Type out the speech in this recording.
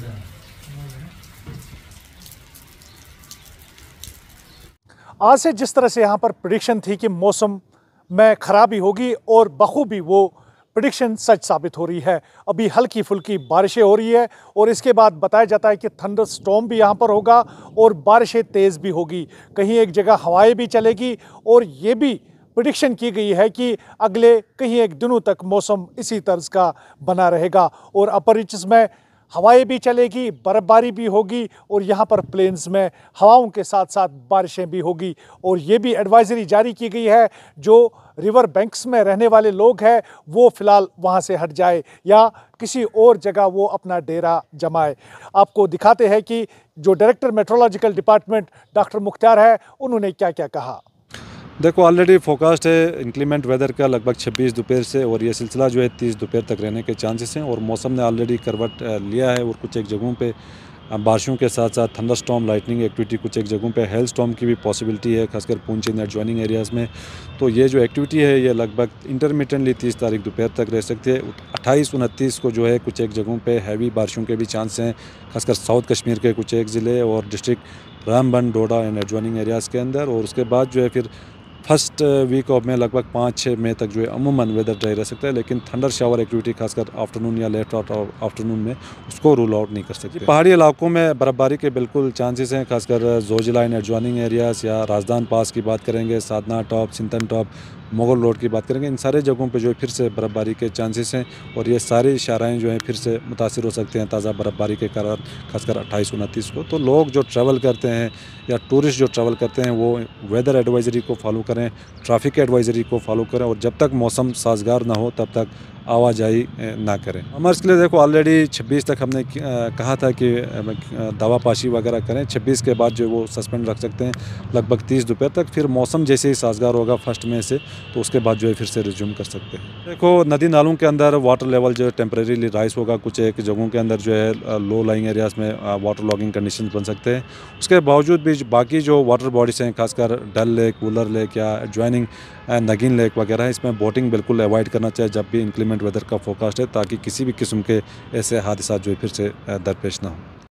आज से जिस तरह से यहाँ पर प्रेडिक्शन थी कि मौसम में खराबी होगी और बखूबी वो प्रेडिक्शन सच साबित हो रही है। अभी हल्की फुल्की बारिशें हो रही है और इसके बाद बताया जाता है कि थंडर स्टॉर्म भी यहाँ पर होगा और बारिशें तेज़ भी होगी। कहीं एक जगह हवाएं भी चलेगी और ये भी प्रेडिक्शन की गई है कि अगले कहीं एक दिनों तक मौसम इसी तर्ज का बना रहेगा और अपर रीचेस में हवाएं भी चलेगी, बर्फ़बारी भी होगी और यहाँ पर प्लेन्स में हवाओं के साथ साथ बारिशें भी होगी। और ये भी एडवाइजरी जारी की गई है, जो रिवर बैंक्स में रहने वाले लोग हैं वो फ़िलहाल वहाँ से हट जाए या किसी और जगह वो अपना डेरा जमाए। आपको दिखाते हैं कि जो director meteorological department doctor Mukhtar है, उन्होंने क्या क्या कहा। देखो, ऑलरेडी फोकास्ट है इंक्लीमेंट वेदर का लगभग 26 दोपहर से और ये सिलसिला जो है 30 दोपहर तक रहने के चांसेस हैं और मौसम ने ऑलरेडी करवट लिया है और कुछ एक जगहों पे बारिशों के साथ साथ थंडर स्टॉर्म, लाइटनिंग एक्टिविटी, कुछ एक जगहों पे हेल स्टॉर्म की भी पॉसिबिलिटी है, खासकर पुंछ इन एडजॉइनिंग एरियाज़ में। तो ये जो एक्टिविटी है ये लगभग इंटरमिटेंटली 30 तारीख दोपहर तक रह सकती है। 28-29 को जो है कुछ एक जगहों पे हैवी बारिशों के भी चांस हैं, खासकर साउथ कश्मीर के कुछ एक ज़िले और district Ramban, Doda and adjoining areas के अंदर। और उसके बाद जो है फिर फर्स्ट वीक ऑफ में लगभग 5-6 मई तक जो है अमूमन वेदर ड्राई रह सकता है, लेकिन थंडर शावर एक्टिविटी खासकर आफ्टरनून या लेट आफ्टरनून में उसको रूल आउट नहीं कर सकते। पहाड़ी इलाकों में बर्फबारी के बिल्कुल चांसेस हैं, खासकर जोजिला एंड एडजॉइनिंग एरियाज़ या राजदान पास की बात करेंगे, Sadhna top, Sinthan top, Mughal road की बात करेंगे, इन सारे जगहों पे जो है फिर से बर्फबारी के चांसेस हैं और ये सारी शाराएँ जो हैं फिर से मुतासिर हो सकते हैं ताज़ा बर्फबारी के कारण, खासकर 28-29 को। तो लोग जो ट्रैवल करते हैं या टूरिस्ट जो ट्रैवल करते हैं वो वेदर एडवाइजरी को फॉलो करें, ट्रैफिक एडवाइजरी को फॉलो करें और जब तक मौसम साजगार ना हो तब तक आवाजाही ना करें। हमारे इसके लिए देखो ऑलरेडी 26 तक हमने कहा था कि दवा पाशी वगैरह करें, 26 के बाद जो वो सस्पेंड रख सकते हैं लगभग 30 दोपहर तक। फिर मौसम जैसे ही साजगार होगा 1 मई से, तो उसके बाद जो है फिर से रिज्यूम कर सकते हैं। देखो, नदी नालों के अंदर वाटर लेवल जो है टेम्परेरीली राइज होगा, कुछ एक जगहों के अंदर जो है लो लाइंग एरियाज़ में वाटर लॉगिंग कंडीशन बन सकते हैं। उसके बावजूद भी बाकी जो वाटर बॉडीज़ हैं, खासकर डल लेक, वुलर लेक या एडजॉइनिंग नगीन लेक वगैरह, इसमें बोटिंग बिल्कुल अवॉइड करना चाहिए जब भी इंक्लीमेंट वेदर का फोरकास्ट है, ताकि किसी भी किस्म के ऐसे हादसा जो फिर से दरपेश ना हो।